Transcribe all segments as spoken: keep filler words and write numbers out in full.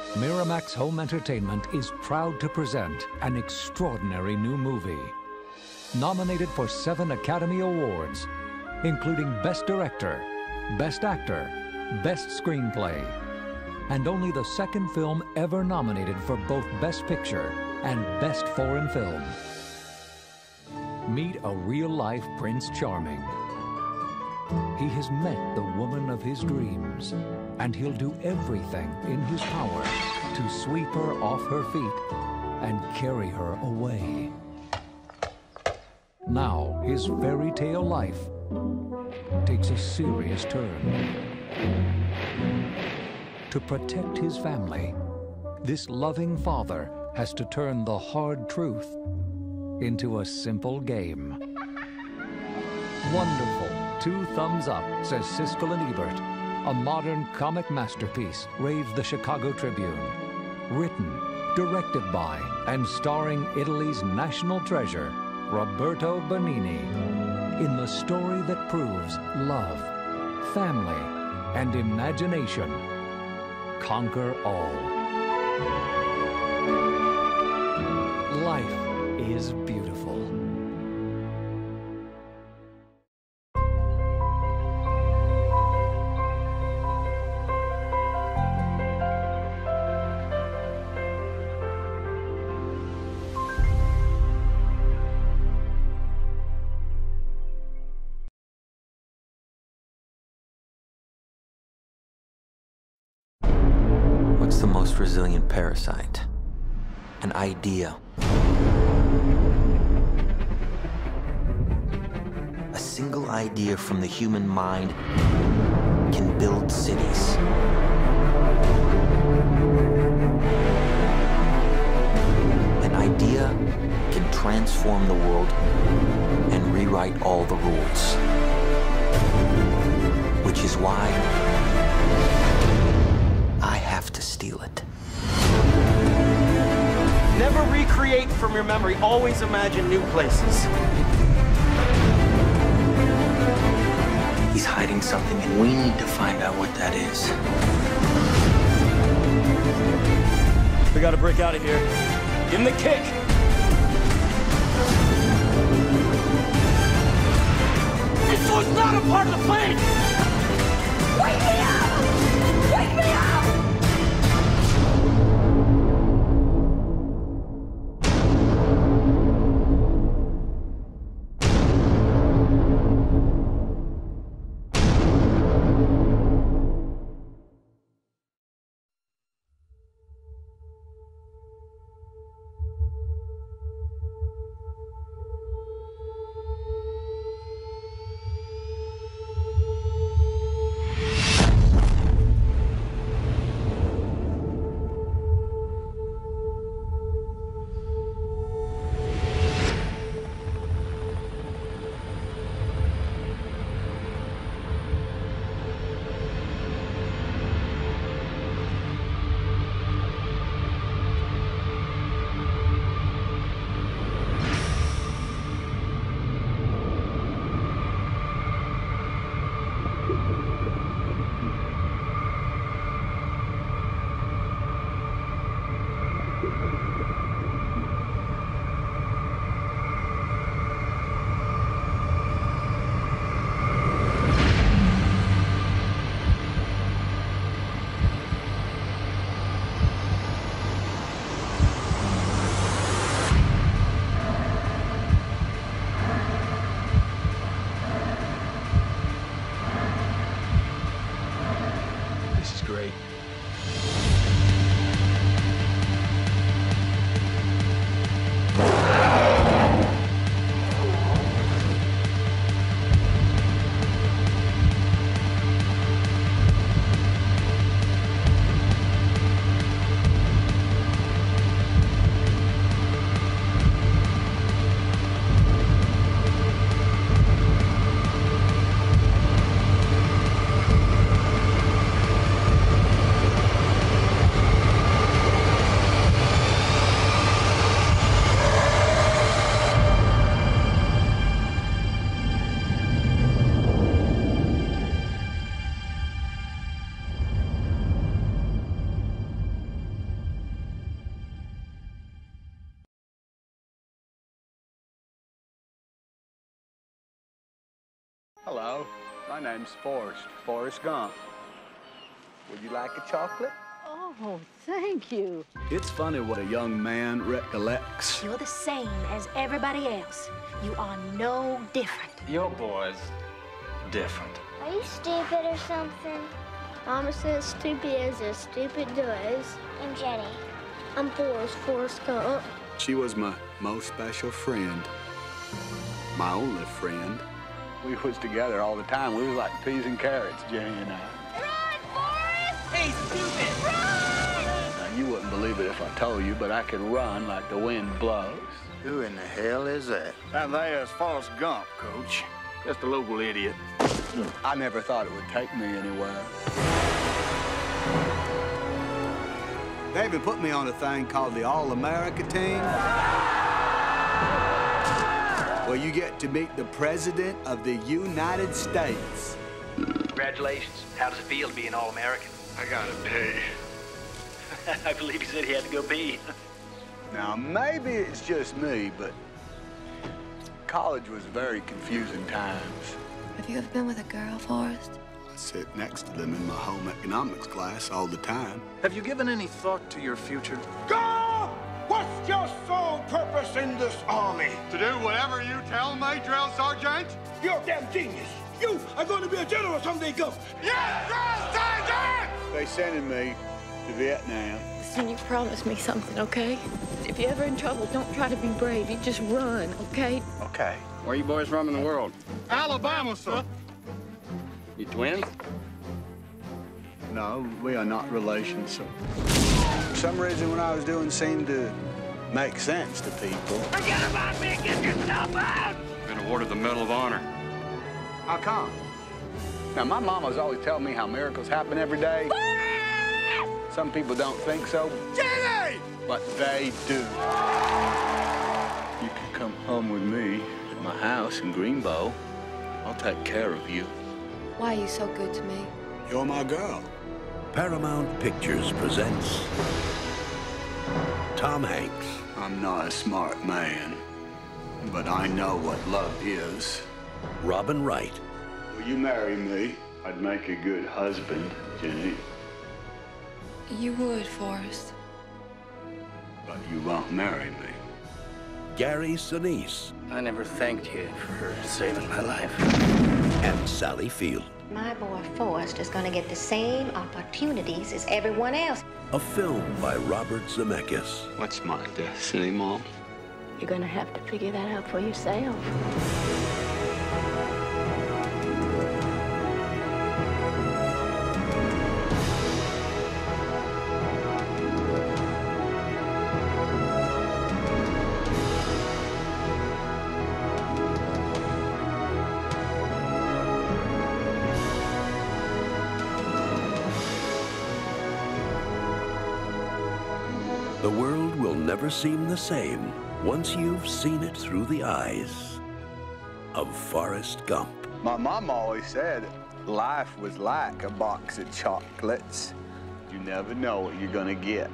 Miramax Home Entertainment is proud to present an extraordinary new movie. Nominated for seven Academy Awards, including Best Director, Best Actor, Best Screenplay, and only the second film ever nominated for both Best Picture and Best Foreign Film. Meet a real-life Prince Charming. He has met the woman of his dreams, and he'll do everything in his power to sweep her off her feet and carry her away. Now, his fairy tale life takes a serious turn. To protect his family, this loving father has to turn the hard truth into a simple game. Wonderful. Two thumbs up, says Siskel and Ebert. A modern comic masterpiece, raves the Chicago Tribune. Written, directed by, and starring Italy's national treasure, Roberto Benigni, in the story that proves love, family, and imagination conquer all. Life is beautiful. What's the most resilient parasite? An idea. A single idea from the human mind can build cities. An idea can transform the world and rewrite all the rules. Which is why I have to steal it. Never recreate from your memory. Always imagine new places. He's hiding something, and we need to find out what that is. We gotta break out of here. Give him the kick! This was not a part of the plan! Wake me up! Wake me up! Great. Hello, my name's Forrest, Forrest Gump. Would you like a chocolate? Oh, thank you. It's funny what a young man recollects. You're the same as everybody else. You are no different. Your boy's different. Are you stupid or something? Mama says stupid is as stupid does. I'm Jenny. I'm Forrest, Forrest Gump. She was my most special friend. My only friend. We was together all the time. We was like peas and carrots, Jenny and I. Run, Forrest! Hey, stupid! Run! Now, you wouldn't believe it if I told you, but I can run like the wind blows. Who in the hell is that? That there's Forrest Gump, Coach. Just a local idiot. I never thought it would take me anywhere. They even put me on a thing called the All-America Team, where you get to meet the President of the United States. Congratulations. How does it feel to be an All-American? I gotta pee. I believe he said he had to go pee. Now, maybe it's just me, but college was very confusing times. Have you ever been with a girl, Forrest? I sit next to them in my home economics class all the time. Have you given any thought to your future? Go! What's your sole purpose in this army? To do whatever you tell me, drill sergeant. You're a damn genius. You are going to be a general someday, go. Yes, drill sergeant! They sending me to Vietnam. Listen, you promised me something, okay? If you're ever in trouble, don't try to be brave. You just run, okay? Okay. Where are you boys from in the world? Alabama, sir. You twins? No, we are not relations, sir. For some reason, what I was doing seemed to make sense to people. Forget about me and get yourself out! Been awarded the Medal of Honor. How come? Now, my mama was always telling me how miracles happen every day. Some people don't think so. Jenny! But they do. You can come home with me at my house in Greenbow. I'll take care of you. Why are you so good to me? You're my girl. Paramount Pictures presents Tom Hanks. I'm not a smart man, but I know what love is. Robin Wright. Will you marry me? I'd make a good husband, Jenny. You would, Forrest. But you won't marry me. Gary Sinise. I never thanked you for saving my life. And Sally Field. My boy Forrest is going to get the same opportunities as everyone else. A film by Robert Zemeckis. What's my destiny, Mom? You're going to have to figure that out for yourself. The world will never seem the same once you've seen it through the eyes of Forrest Gump. My mom always said life was like a box of chocolates. You never know what you're gonna get.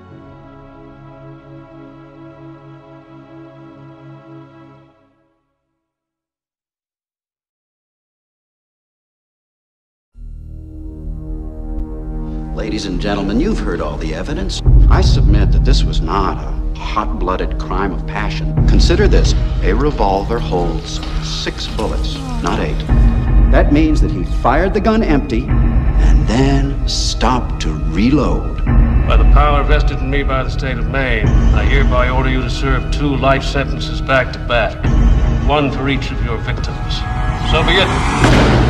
Ladies and gentlemen, you've heard all the evidence. I submit that this was not a hot-blooded crime of passion. Consider this. A revolver holds six bullets, not eight. That means that he fired the gun empty and then stopped to reload. By the power vested in me by the state of Maine, I hereby order you to serve two life sentences back to back, one for each of your victims. So be it.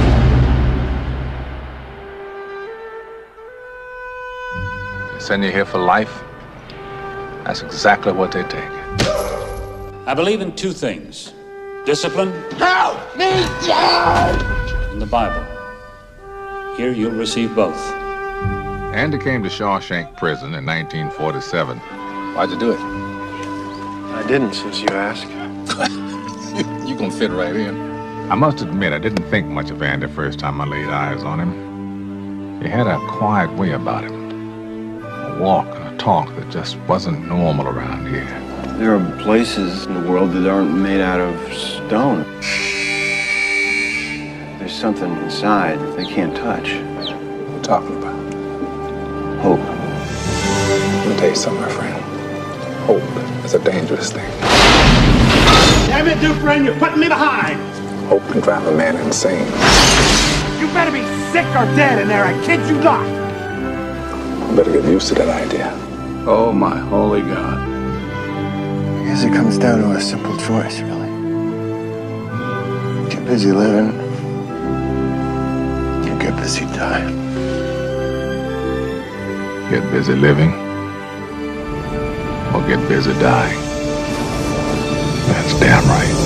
Send you here for life? That's exactly what they take. I believe in two things. Discipline. Help me, Dad! And the Bible. Here you'll receive both. Andy came to Shawshank Prison in nineteen forty-seven. Why'd you do it? I didn't, since you asked. you, you gonna fit right in. I must admit, I didn't think much of Andy the first time I laid eyes on him. He had a quiet way about him. A walk and a talk that just wasn't normal around here. There are places in the world that aren't made out of stone. There's something inside that they can't touch. What are you talking about? Hope. Let me tell you something, my friend. Hope is a dangerous thing. Damn it, Dufresne, you're putting me behind. Hope can drive a man insane. You better be sick or dead in there, I kid you not. You better get used to that idea. Oh, my holy God. I guess it comes down to a simple choice, really. Get busy living, or get busy dying. Get busy living, or get busy dying. That's damn right.